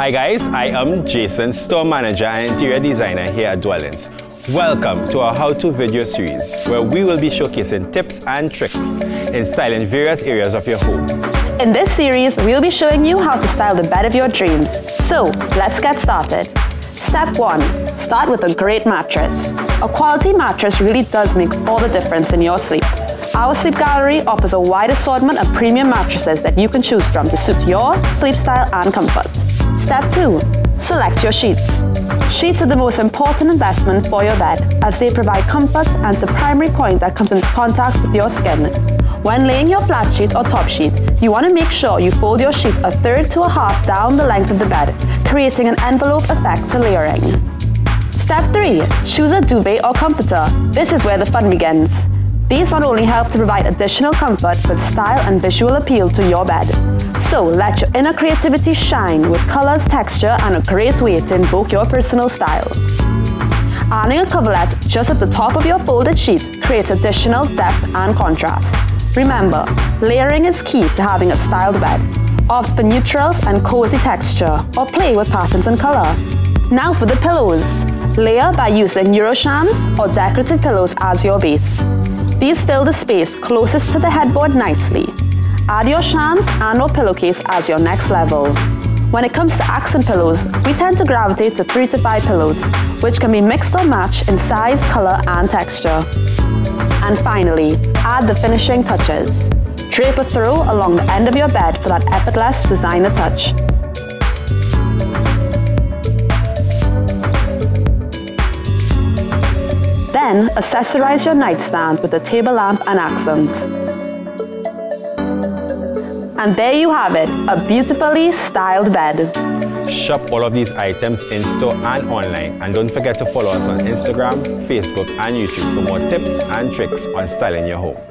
Hi guys, I am Jason, store manager and interior designer here at Dwellings. Welcome to our how-to video series where we will be showcasing tips and tricks in styling various areas of your home. In this series, we'll be showing you how to style the bed of your dreams. So, let's get started. Step 1. Start with a great mattress. A quality mattress really does make all the difference in your sleep. Our Sleep Gallery offers a wide assortment of premium mattresses that you can choose from to suit your sleep style and comfort. Step 2. Select your sheets. Sheets are the most important investment for your bed as they provide comfort and is the primary point that comes into contact with your skin. When laying your flat sheet or top sheet, you want to make sure you fold your sheet a third to a half down the length of the bed, creating an envelope effect to layering. Step 3. Choose a duvet or comforter. This is where the fun begins. These not only help to provide additional comfort, but style and visual appeal to your bed. So let your inner creativity shine with colors, texture, and a great way to invoke your personal style. Adding a coverlet just at the top of your folded sheet creates additional depth and contrast. Remember, layering is key to having a styled bed. Opt for neutrals and cozy texture, or play with patterns and color. Now for the pillows. Layer by using Euroshams or decorative pillows as your base. These fill the space closest to the headboard nicely. Add your shams and or pillowcase as your next level. When it comes to accent pillows, we tend to gravitate to 3 to 5 pillows, which can be mixed or matched in size, color, and texture. And finally, add the finishing touches. Drape a throw along the end of your bed for that effortless designer touch. Then, accessorize your nightstand with a table lamp and accents. And there you have it, a beautifully styled bed. Shop all of these items in store and online, and don't forget to follow us on Instagram, Facebook and YouTube for more tips and tricks on styling your home.